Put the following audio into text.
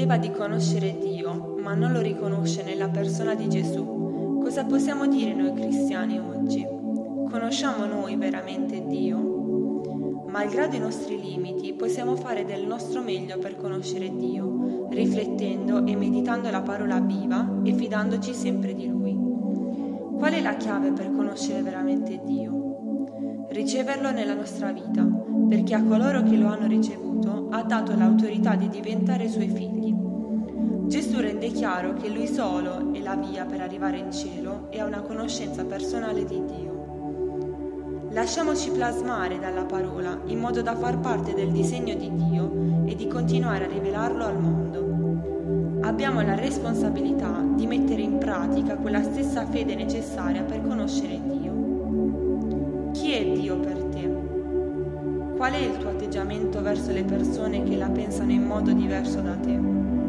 credeva di conoscere Dio, ma non lo riconosce nella persona di Gesù, cosa possiamo dire noi cristiani oggi? Conosciamo noi veramente Dio? Malgrado i nostri limiti, possiamo fare del nostro meglio per conoscere Dio, riflettendo e meditando la parola viva e fidandoci sempre di Lui. Qual è la chiave per conoscere veramente Dio? Riceverlo nella nostra vita, perché a coloro che lo hanno ricevuto ha dato l'autorità di diventare Suoi figli. Gesù rende chiaro che Lui solo è la via per arrivare in cielo e a una conoscenza personale di Dio. Lasciamoci plasmare dalla parola in modo da far parte del disegno di Dio e di continuare a rivelarlo al mondo. Abbiamo la responsabilità di mettere in pratica quella stessa fede necessaria per conoscere Dio. Chi è Dio per te? Qual è il tuo atteggiamento verso le persone che la pensano in modo diverso da te?